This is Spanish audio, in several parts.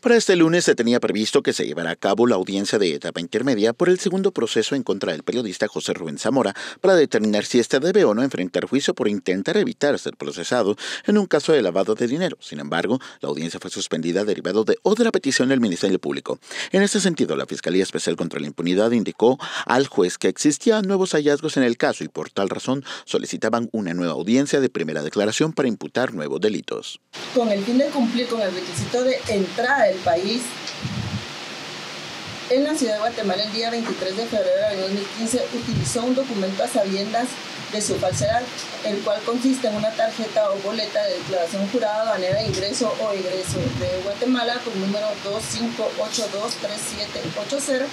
Para este lunes se tenía previsto que se llevara a cabo la audiencia de etapa intermedia por el segundo proceso en contra del periodista José Rubén Zamora para determinar si éste debe o no enfrentar juicio por intentar evitar ser procesado en un caso de lavado de dinero. Sin embargo, la audiencia fue suspendida derivado de otra petición del Ministerio Público. En este sentido, la Fiscalía Especial contra la Impunidad indicó al juez que existían nuevos hallazgos en el caso y por tal razón solicitaban una nueva audiencia de primera declaración para imputar nuevos delitos. Con el fin de cumplir con el requisito de entrada del país en la ciudad de Guatemala el día 23 de febrero de 2015 utilizó un documento a sabiendas de su falsedad, el cual consiste en una tarjeta o boleta de declaración jurada aduanera de ingreso o egreso de Guatemala con número 25823780,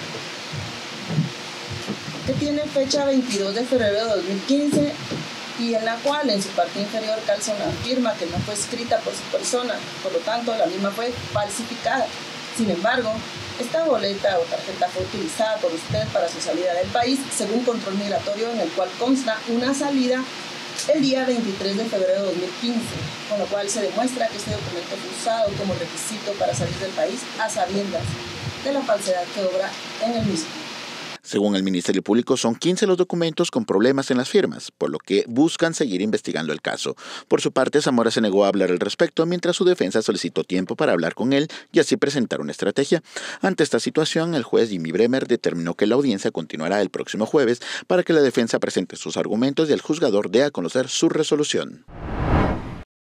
que tiene fecha 22 de febrero de 2015 y en la cual en su parte inferior calza una firma que no fue escrita por su persona, por lo tanto la misma fue falsificada. Sin embargo, esta boleta o tarjeta fue utilizada por usted para su salida del país según control migratorio, en el cual consta una salida el día 23 de febrero de 2015, con lo cual se demuestra que este documento fue usado como requisito para salir del país a sabiendas de la falsedad que obra en el mismo. Según el Ministerio Público, son 15 los documentos con problemas en las firmas, por lo que buscan seguir investigando el caso. Por su parte, Zamora se negó a hablar al respecto, mientras su defensa solicitó tiempo para hablar con él y así presentar una estrategia. Ante esta situación, el juez Jimmy Bremer determinó que la audiencia continuará el próximo jueves para que la defensa presente sus argumentos y el juzgador dé a conocer su resolución.